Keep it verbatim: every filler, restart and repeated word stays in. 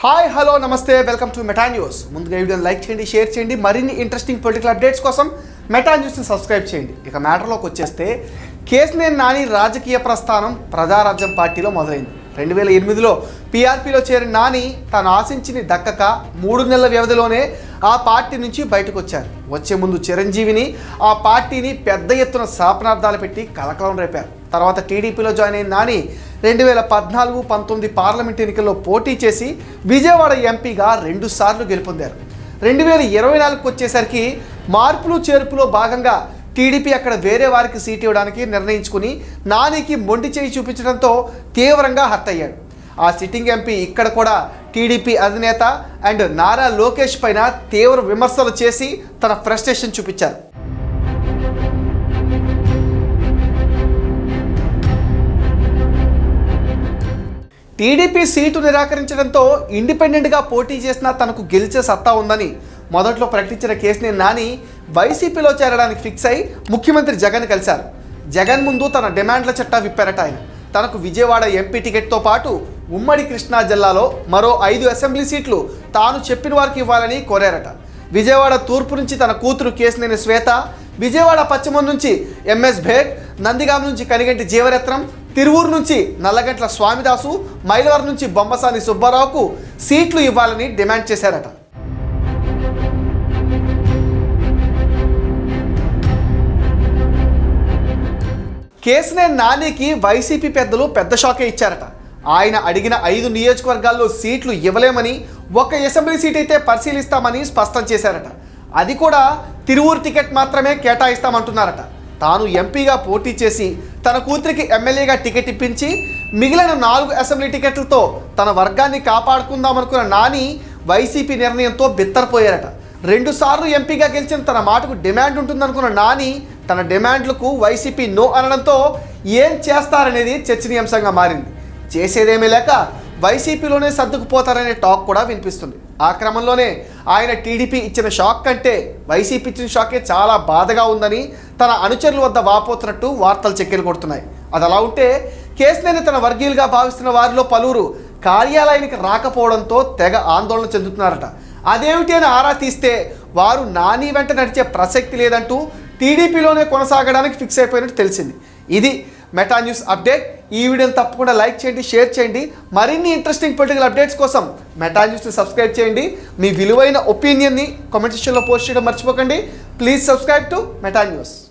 Hi hello నమస్తే welcome to Meta News. ముందుగా వీడియోని లైక్ చేయండి, షేర్ చేయండి. మరిన్ని ఇంట్రెస్టింగ్ పొలిటికల్ అప్డేట్స్ కోసం మెటా న్యూస్ని సబ్స్క్రైబ్ చేయండి. ఇక మ్యాటర్లోకి వచ్చేస్తే కేసినేని నాని రాజకీయ ప్రస్థానం ప్రజారాజ్యం పార్టీలో మొదలైంది. రెండు వేల ఎనిమిదిలో పీఆర్పీలో చేరిన నాని తాను ఆశించిన దక్కక మూడు నెలల వ్యవధిలోనే ఆ పార్టీ నుంచి బయటకు వచ్చారు. వచ్చే ముందు చిరంజీవిని ఆ పార్టీని పెద్ద ఎత్తున శాపనార్థాలు పెట్టి కలకలం రేపారు. తర్వాత టీడీపీలో జాయిన్ అయిన నాని రెండు వేల పద్నాలుగు పంతొమ్మిది పార్లమెంట్ ఎన్నికల్లో పోటీ చేసి విజయవాడ ఎంపీగా రెండు సార్లు గెలుపొందారు. రెండు వేల ఇరవై నాలుగుకి వచ్చేసరికి మార్పులు చేర్పులో భాగంగా టీడీపీ అక్కడ వేరే వారికి సీట్ ఇవ్వడానికి నిర్ణయించుకుని నానికి మొండి చేయి చూపించడంతో తీవ్రంగా హర్ట్ అయ్యాడు. ఆ సిట్టింగ్ ఎంపీ ఇక్కడ కూడా టీడీపీ అధినేత అండ్ నారా లోకేష్ పైన తీవ్ర విమర్శలు చేసి తన ఫ్రస్ట్రేషన్ చూపించారు. టీడీపీ సీటు నిరాకరించడంతో ఇండిపెండెంట్గా పోటీ చేసినా తనకు గెలిచే సత్తా ఉందని మొదట్లో ప్రకటించిన కేసినేని నాని వైసీపీలో చేరడానికి ఫిక్స్ అయి ముఖ్యమంత్రి జగన్ కలిశారు. జగన్ ముందు తన డిమాండ్ల చట్టా విప్పారట ఆయన. తనకు విజయవాడ ఎంపీ టికెట్తో పాటు ఉమ్మడి కృష్ణా జిల్లాలో మరో ఐదు అసెంబ్లీ సీట్లు తాను చెప్పిన వారికి ఇవ్వాలని కోరారట. విజయవాడ తూర్పు నుంచి తన కూతురు కేసినేని శ్వేత, విజయవాడ పశ్చిమం నుంచి ఎంఎస్ భేగ్, నందిగాం నుంచి కనిగంటి జీవరత్నం, తిరువూరు నుంచి నల్లగంట్ల స్వామిదాసు, మైలవరం నుంచి బొమ్మసాని సుబ్బారావుకు సీట్లు ఇవ్వాలని డిమాండ్ చేశారట. కేసినేని నానికి వైసీపీ పెద్దలు పెద్ద షాకే ఇచ్చారట. ఆయన అడిగిన ఐదు నియోజకవర్గాల్లో సీట్లు ఇవ్వలేమని, ఒక అసెంబ్లీ సీట్ అయితే పరిశీలిస్తామని స్పష్టం చేశారట. అది కూడా తిరువూరు టికెట్ మాత్రమే కేటాయిస్తామంటున్నారట. తాను ఎంపీగా పోటీ చేసి తన కూతురికి ఎమ్మెల్యేగా టికెట్ ఇప్పించి మిగిలిన నాలుగు అసెంబ్లీ టికెట్లతో తన వర్గాన్ని కాపాడుకుందామనుకున్న నాని వైసీపీ నిర్ణయంతో బిత్తరపోయారట. రెండు సార్లు ఎంపీగా గెలిచిన తన మాటకు డిమాండ్ ఉంటుందనుకున్న నాని తన డిమాండ్లకు వైసీపీ నో అనడంతో ఏం చేస్తారనేది చర్చనీయాంశంగా మారింది. చేసేదేమీ లేక వైసీపీలోనే సర్దుకుపోతారనే టాక్ కూడా వినిపిస్తుంది. ఆ క్రమంలోనే ఆయన టీడీపీ ఇచ్చిన షాక్ కంటే వైసీపీ ఇచ్చిన షాకే చాలా బాధగా ఉందని తన అనుచరుల వద్ద వాపోతున్నట్టు వార్తలు చెక్కెలు కొడుతున్నాయి. అది అలా ఉంటే కేసినేని తన వర్గీయులుగా భావిస్తున్న వారిలో పలువురు కార్యాలయానికి రాకపోవడంతో తెగ ఆందోళన చెందుతున్నారట. అదేమిటి అని ఆరా తీస్తే వారు నాని వెంట నడిచే ప్రసక్తి లేదంటూ టీడీపీలోనే కొనసాగడానికి ఫిక్స్ అయిపోయినట్టు తెలిసింది. ఇది మెటా న్యూస్ అప్డేట్. ఈ వీడియోని తప్పకుండా లైక్ చేయండి, షేర్ చేయండి. మరిన్ని ఇంట్రెస్టింగ్ పొలిటికల్ అప్డేట్స్ కోసం మెటా న్యూస్ని సబ్స్క్రైబ్ చేయండి. మీ విలువైన ఒపీనియన్ని కామెంట్ సెక్షన్లో పోస్ట్ చేయడం మర్చిపోకండి. Please subscribe to Meta news.